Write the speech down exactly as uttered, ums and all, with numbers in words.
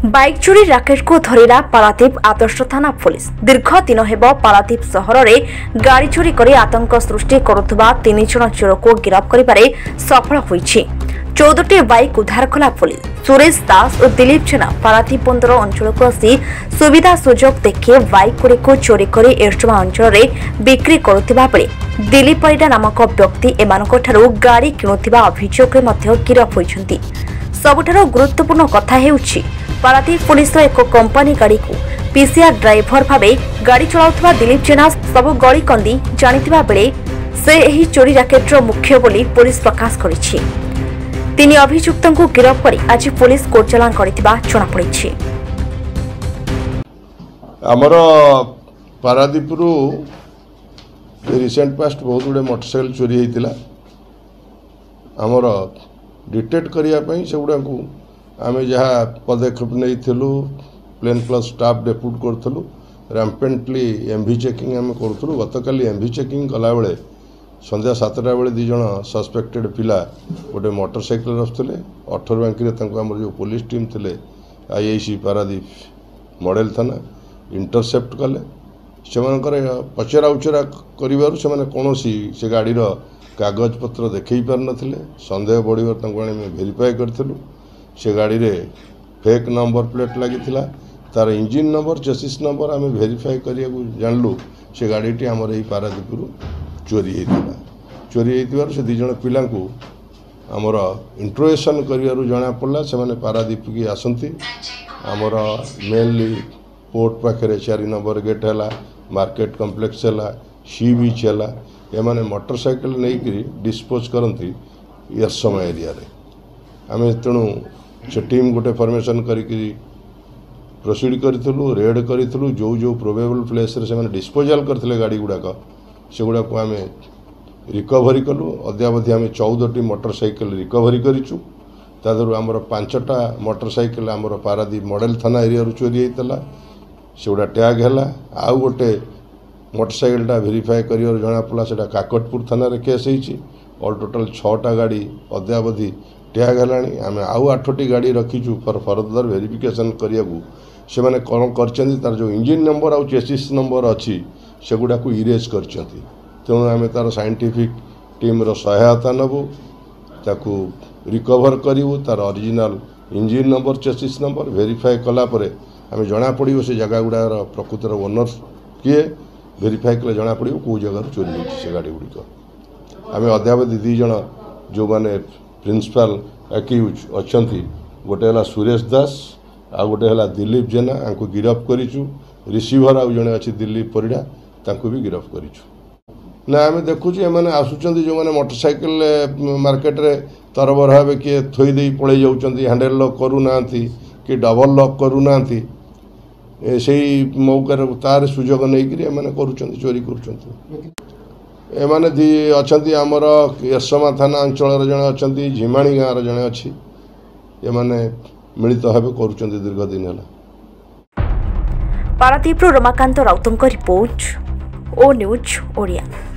Bike चोरी rocket को धरिला पारादीप आदर्श थाना पुलिस। दीर्घ दिन हेब पारादीप सहर में गाड़ी चोरी कर आतंक सृष्टि करुवा तीन जन चोर को गिरफ्त करिबारे सफल होईछि। चौदह बाइक उद्धार कला पुलिस। सुरेश दास और दिलीप जेना पारादीप बंदर अंचल को आसी सुविधा सुजोग देखि बाइक गुड़िक चोरी कर एरचमा अंचल में बिक्री करुवा बेले दिलीप परिडा नामक व्यक्ति एमानकठारु गाड़ी किणुवा अभियोग गिरफ्त होइछन्ति। सबुठारु गुरुत्वपूर्ण कथा हेउछि पारादीप पुलिस एक कंपानी गाड़ी को पीसीआर ड्राइवर भावे गाड़ी चलाउथबा दिलीप जेना सब गली कंदी जानिथिबा बेले से एही चोरी राकेटर मुख्य बोली पुलिस प्रकाश करिछि। तीन अभियुक्तों को गिरफ्त करी आज पुलिस कोर्ट चालान करिथिबा जणा पड़िछि। हमर पारादीप रु रिसेंट पास्ट बहुत गुड़े मोटरसाइकिल चोरी होइतिला। हमर डिटेक्ट करिया पई सेगुडा को आमे जहाँ पदक्षेप नहीं थिलु प्लेन प्लस स्टाफ डेपुट करूँ रैम्पेंटली एमवी चेकिंग आम करूँ। गतकाली एमवी चेकिंग कला बेले संध्या सातटा बेले दी जन सस्पेक्टेड पिला गोटे मोटरसाइकिल आसुले अठर बांकी आम जो पुलिस टीम थे आईआईसी पारादीप मॉडल थाना इंटरसेप्ट कले से पचरा उचरा कर कौन से गाड़ीर कागज पत्र देखई पार नथिले संदेह बढ़िबार भेरीफाई करूँ। से गाड़ी रे फेक नंबर प्लेट लगी तार इंजिन नंबर चेसिस नंबर आम भेरीफाई करिया जानलु से गाड़ी आमर यही पारादीप चोरी होता चोरी होता से दिज पिला आमर इंट्रोगेशन कर जना पड़ा से मैंने पारादीप की आसती आमर मेनली पोर्ट पाखे चार नंबर गेट है मार्केट कम्प्लेक्स है सी बीच है एमाने मोटरसाइकिल नहीं डिस्पोज करती एरसमा एरिया रे आम तेणु से टीम गोटे फॉर्मेशन करी प्रोसीड करूँ रेड करूँ जो जो प्रोबेबल प्लेस रे से डिस्पोजाल करते गाड़ी गुड़ाक से गुड़ाक आम रिकवरी कलु। अद्यावधि आम चौदह टी मोटरसाइकिल रिकवरी करूँ। तादर आमर पांचटा मोटरसाइकिल आमर पारादीप मॉडल थाना एरिया चोरी होता से गुड़ा टैग है। आउ गोटे मोटरसाइकिलटा भेरीफाई कर जना पड़ा से काकटपुर थाना रे केस होती। ऑल टोटाल छटा गाड़ी अद्यावधि टैग है। आम आउ आठटी गाड़ी रखीचु फर फर्दर वेरिफिकेशन करिया से माने कौन कर तार जो इंजिन नंबर आउ चेसिस नंबर अच्छी से गुड़ा को इरेज कर तेणु आम तार साइंटिफिक टीम रो सहायता नबू ताकू रिकवर करूँ तार original engine number chassis number verify कलापर आम जना पड़ो से जगह गुड़ार प्रकृतर ओनर किए वेरीफाई कले जना पड़ो कौ जगार चोरी होती से गाड़ी गुड़िक। आम अद्यावधि दी जन जो मैंने प्रिंसिपाल एक्यूज अच्छा गोटे है सुरेश दास आ गोटे है दिलीप जेना आंको गिरफ्त करूँ। रिसीभर आउ जड़े अच्छी दिलीप परिडा तांको भी गिरफ्त करूँ। ना आम देखुँ एम आसुँच जो मैंने मोटरसाइकिल मार्केट रे तरबर भाव किए थोदे पलि जाऊँच हैंडल लॉक करूना कि डबल लॉक करूना से मौकार तार सुजोग नहीं एम कर चोरी कर एमाने दी अच्छा आमर एरसमा थाना अंचल जड़े अच्छा झिमाणी गाँव जड़े अच्छी एमाने मिलित भाव कर दीर्घ दिन है। पारादीप रमाकांत राउतों रिपोर्ट ओ न्यूज ओडिया।